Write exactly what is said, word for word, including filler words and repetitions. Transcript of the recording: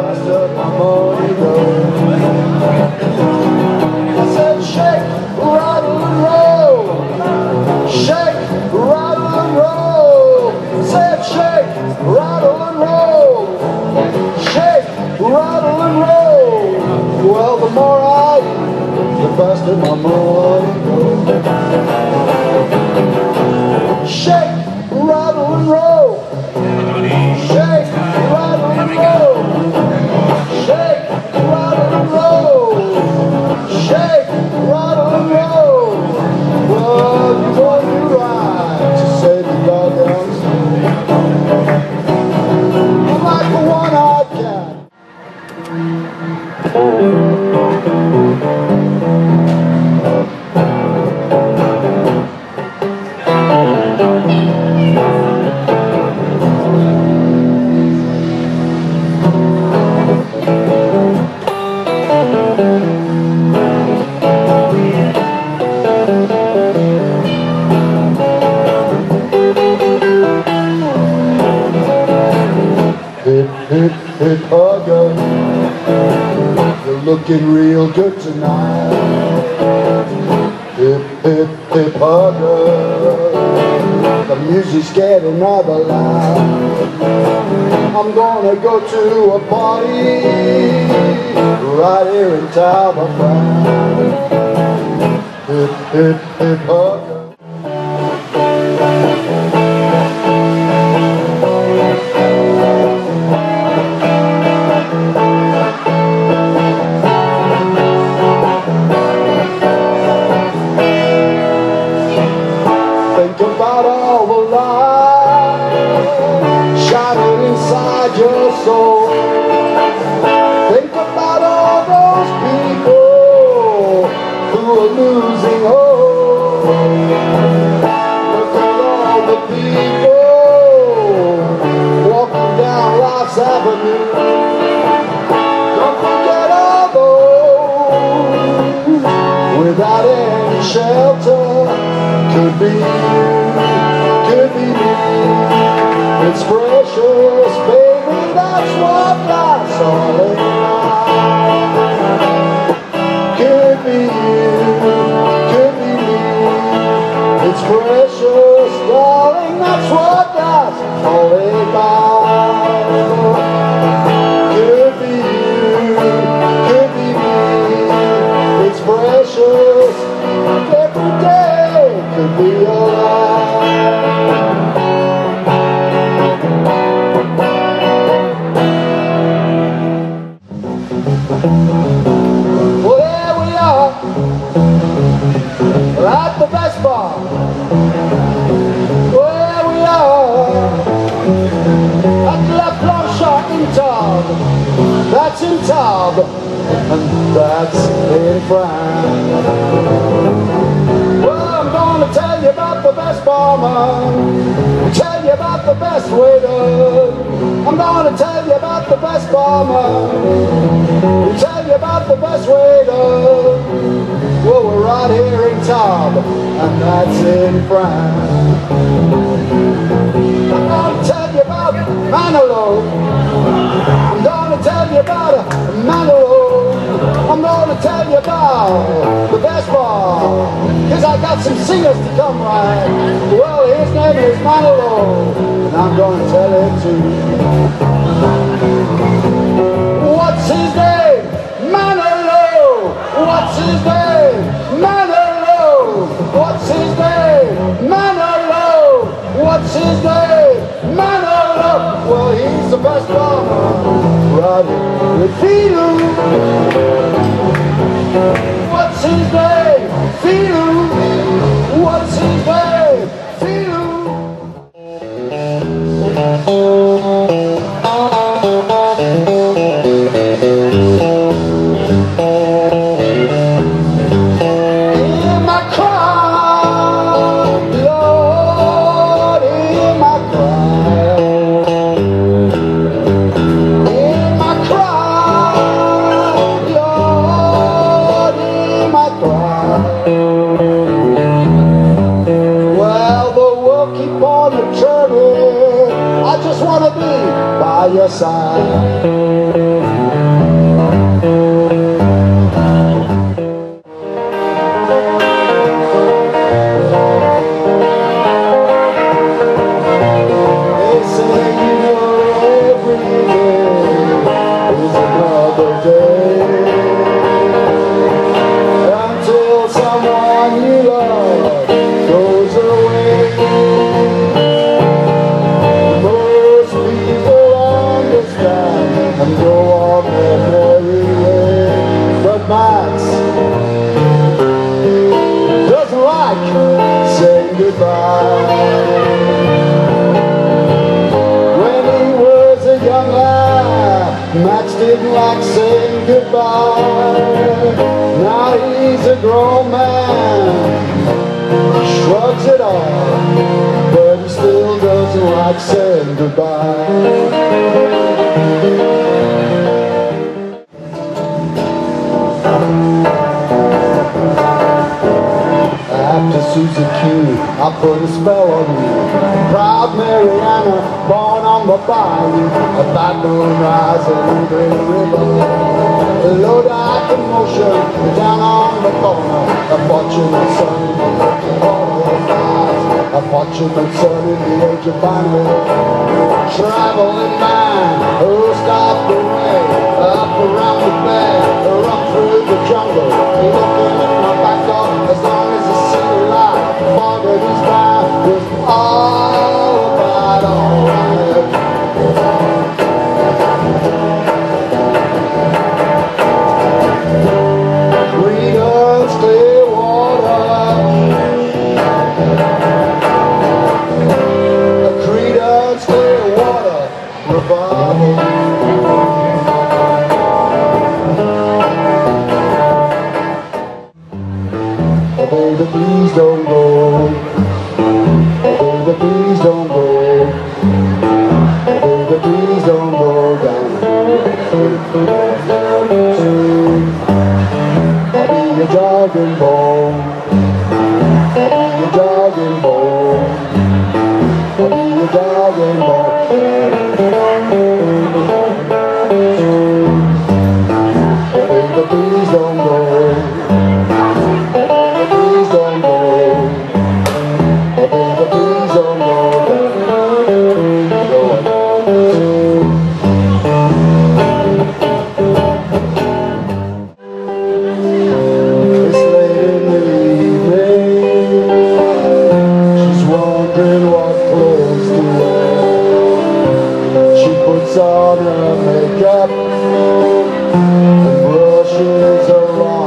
faster my money goes. I said shake, rattle and roll. Shake, rattle and roll. I said shake, rattle and roll. Shake, rattle and roll. Well, the more I eat, the faster my money goes. Shake, rattle and roll. Shake, rattle and roll. Shake, rattle and roll. Shake, rattle and roll. Well, you want me right to save the goddamn soul. I'm like a one-eyed cat. Hip, hip, hip, hugger. You're looking real good tonight. Hip, hip, hip, hugger. The music's getting rather loud. I'm gonna go to a party right here in Tarbes. Hip, hip, hip, hugger. About all the light shining inside your soul. Think about all those people who are losing hope. Look at all the people walking down life's avenue. Don't forget all those without any shelter. Could be you, could be me. It's precious, baby, that's what life's all about. Could be you, could be me. It's precious, darling, that's what life's all about. Could be you, could be me. It's precious, every day could be alive. Well, there we are, at the best bar. Where we are, at La Plancha in Tarbes. That's in Tarbes, and that's in France. Well, I'm gonna tell you about the best barman, tell you about the best waiter. I'm gonna tell you about the best barman, tell you about the best waiter. Well, we're right here in Tarbes, and that's in France. I'm gonna tell you about Manolo. I'm gonna tell you about Manolo. I'm gonna tell you about the best bar, cause I got some singers to come right. Well, his name is Manolo, and I'm gonna tell it to you. What's his name? Manolo. What's his name? Manolo. What's his name? Manolo. What's his name? Manolo. Well, he's the best barman, right here with Philo. What's his name? Philo. What's his name? Philo. Hear my cry, Lord, hear my cry. Hear my cry, Lord, hear my cry. Well, the world keep on turning. I just wanna be by your side. Didn't like saying goodbye. Now he's a grown man, he shrugs it off, but he still doesn't like saying goodbye. After Susie Q, I put a spell on you. Proud Mariana, born on the bayou, a bad moon rising in the river. Low tide commotion, down on the corner, a fortunate son in the eyes, a fortunate son in the age of binary. Traveling man, who stopped the way, up around the bed, run through the jungle, looking at my back door, as long as I see the light, father this time was all about alright. Creedence Clearwater, Creedence Clearwater revival. Baby, please don't go. Baby, please don't go. Baby, please don't go down. I'll be your jogging bone. I'll be your jogging bone. I'll be your jogging bone. Baby, please don't go. On her makeup and brushes her